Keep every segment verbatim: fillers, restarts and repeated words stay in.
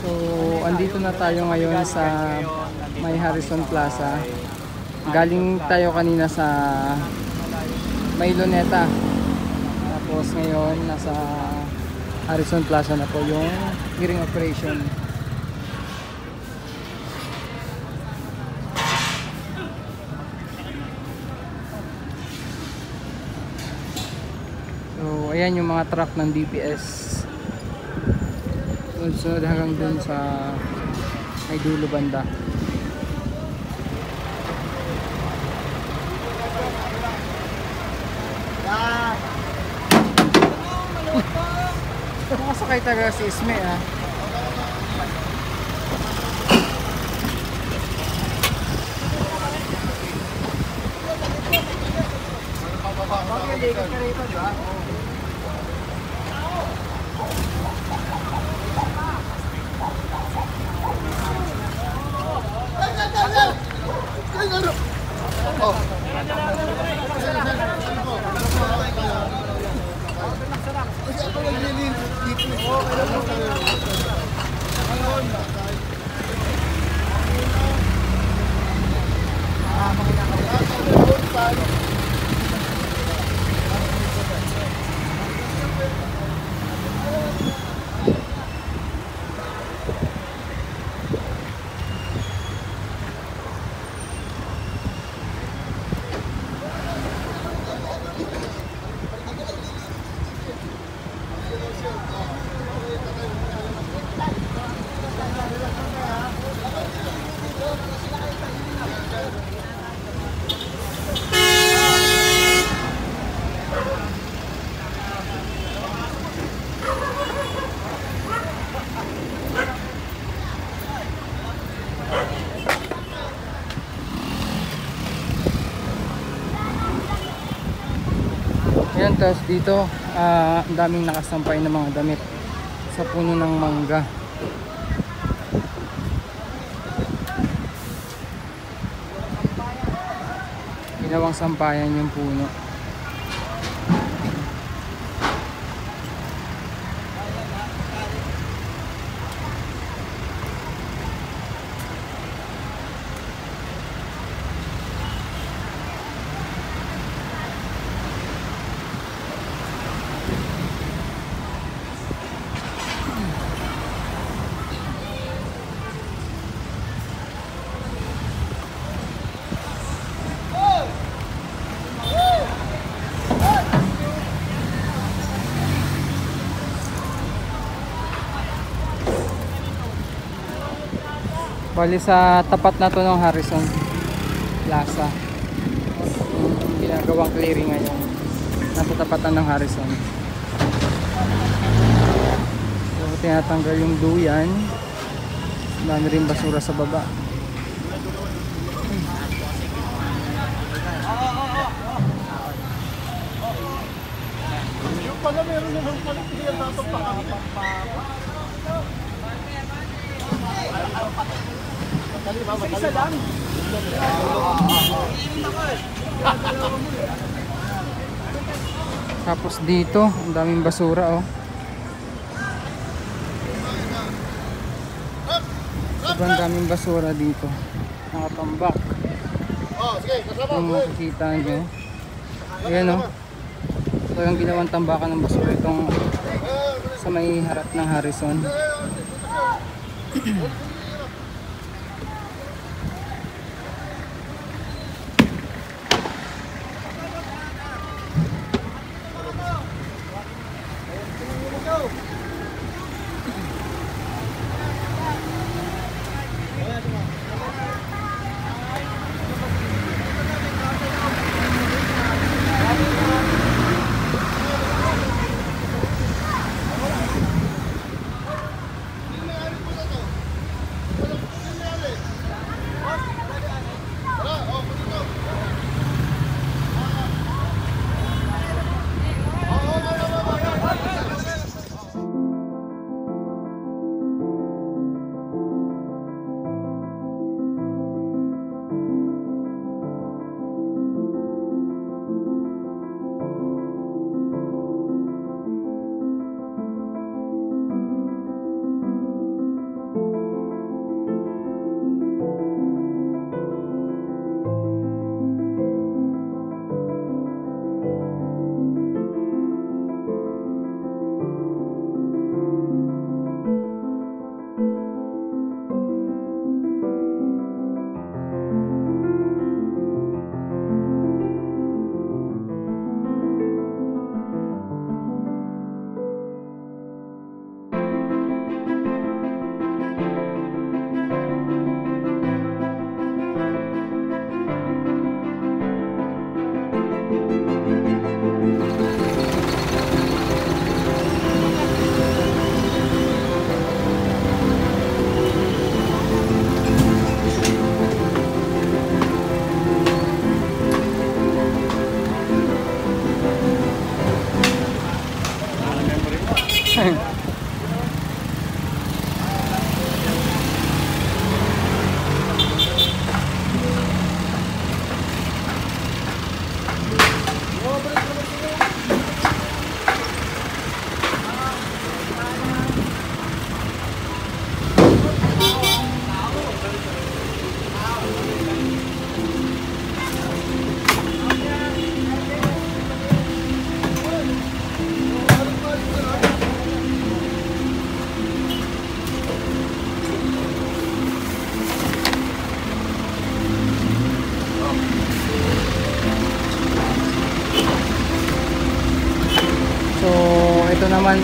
So, andito na tayo ngayon sa may Harrison Plaza. Galing tayo kanina sa may Luneta. Tapos ngayon, nasa Harrison Plaza na po yung hearing operation. So, ayan yung mga truck ng D P S. Sunod hanggang dun sa may dulo banda. Makasakay talaga si Isme ah. Ayan, tapos dito uh, ang daming nakasampay na mga damit sa puno ng mangga. Ginawang sampayan yung puno. Bali sa tapat na to ng Harrison Plaza, yung ginagawang clearing ngayon, nasa tapatan ng Harrison. So tinatanggal yung duyan, dami rin basura sa baba. Yung pala meron naman pala kaya dapat pakapapa. Isa lang. Tapos dito, ang daming basura oh. Sobrang daming basura dito. Nakatambak. Kung makikita nyo. Ayan oh. Walang ginawang tambakan ng basura itong sa may harap ng Harrison.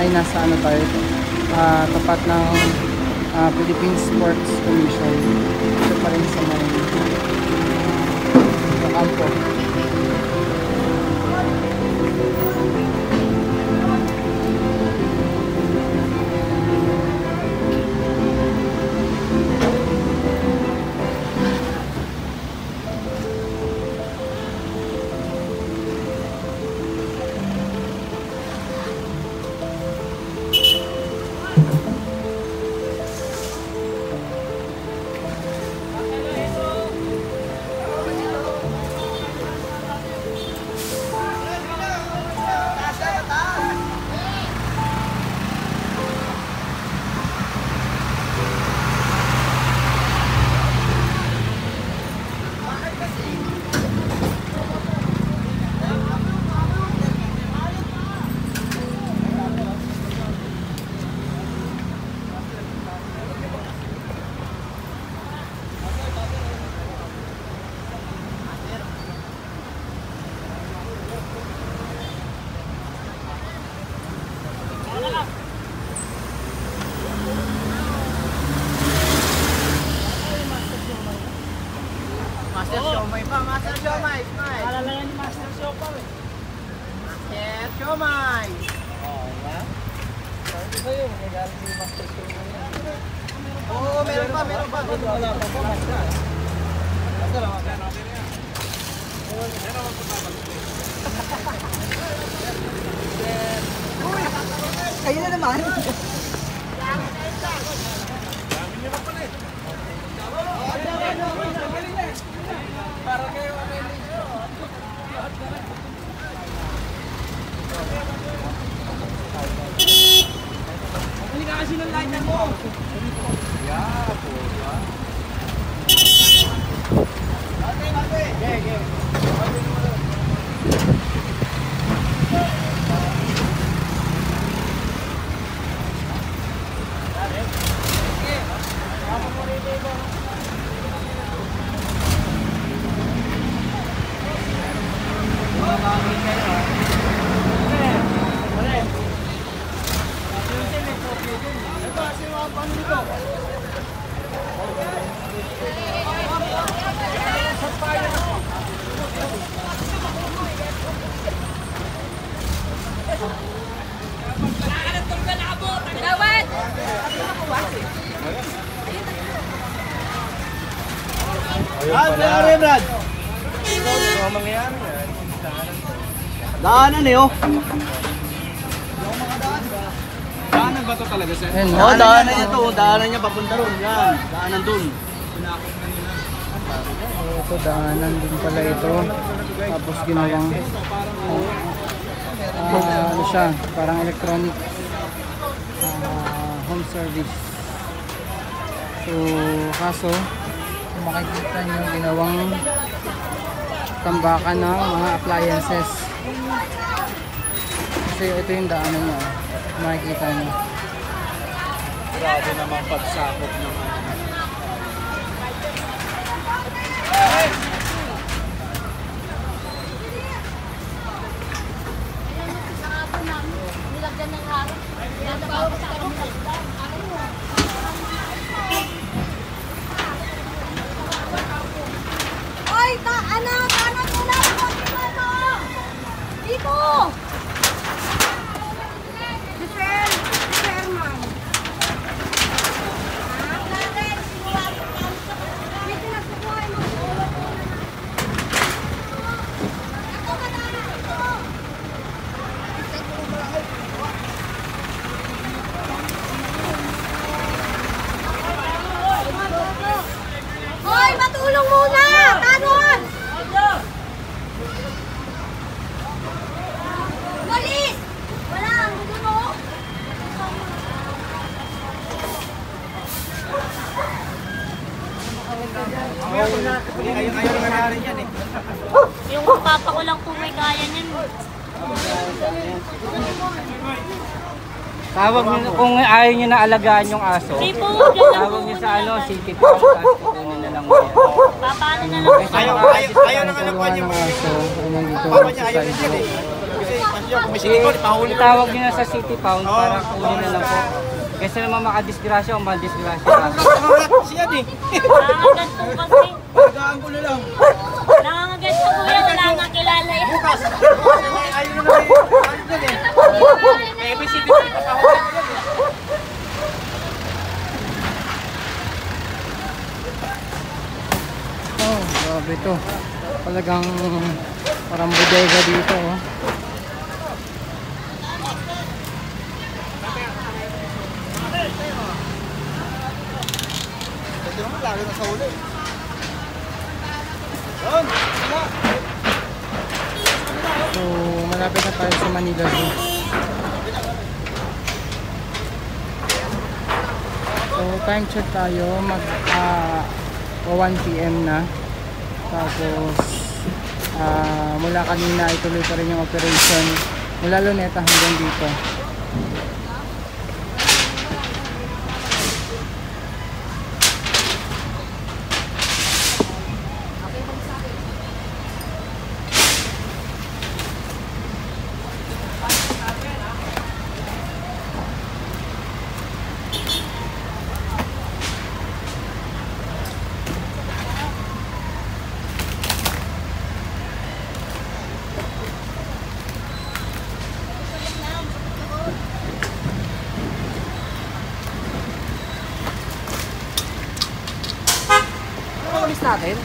ay nasa ano tayo, ah, tapat ng ah, Philippine Sports Commission. Ito pa rin sa may sa kampo. Master Siomay pa, Master Siomay, smile. Alala yan ni Master Siomay. Master Siomay. Oo, ba? Sabi ba yun, nagalit si Master Siomay. Oo, meron pa, meron pa. Wala pa po, Master. Master, Master. Uy! Kayo na naman. Para kayo ano yun. Hindi ka kasi ng light mo. Yeah, po. Ate, ate. Okay, okay. Ayun pala. Brad. Ano mangyayari yan? Daanan eh oh. Daanan ba ito talaga sir? Ayun, Oo, daanan niya to. Daanan niya papunta ron. Yan. Daanan dun. ito, daanan din pala ito. Tapos ginawang ah, ano siya, parang electronic ah, home service. So, kaso kung makikita nyo, ginawang tambakan ng mga appliances. Kasi ito yung daanan niya, makikita nyo. Grabe naman pagsakop ng Oy, ta anak, anak mo na ako dito. Dito. Refer, refer man. Ah, dali, sigurado ka. Dito na sa buhay mo. Ako ka na, ako. Hoy, matulong muna! Tanon! Walis! Wala, ang gulo. Ayaw na nga rin yan eh. Yung papa ko lang po may kaya niyan. Tawag niyo kung ayaw niyo na alagaan yung aso. Hindi po, dyan lang po Tawag niyo sa ano, muna. city park at kukunin na lang mo yan. Papaano na lang. Ayaw, ayaw, ayaw na nga lang po Dalawa niya. ng aso, ay nandito Papa niya sa ayaw na side dyan road. eh. Kasi nyo. Kung may silikon, ipahuli ko. Itawag nyo na sa City Pound para kunin na lang po. Kasi naman makadisgrasya o madisgrasya ka. Siya di. Nangangagat po kasi. Pagkaan ko na lang. Nangangagat po kuya, wala nga kilala yan. Bukas. Ayaw na naman yung ano dyan eh. May A B C D pa ipahuli ko yan eh. Oh, grabe to. Talagang parang bodega dito. Oh. Ito naman lalo na sa uli. Yun, sila. So, malapit na tayo sa Manila Zoo. So, time check tayo. Mag ah, one P M na. Tapos, ah, mula kanina ituloy pa rin yung operation mula Luneta hanggang dito. Ulis natin.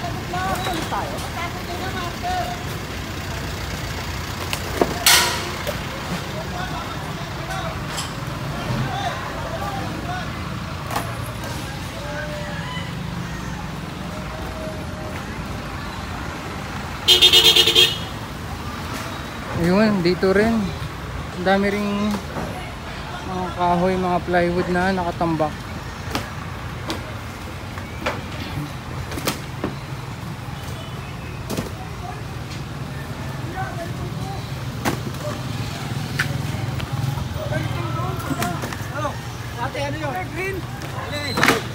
Ayun, dito rin. Ang dami ring mga kahoy, mga plywood na nakatambak. Ate, ano yun? Green.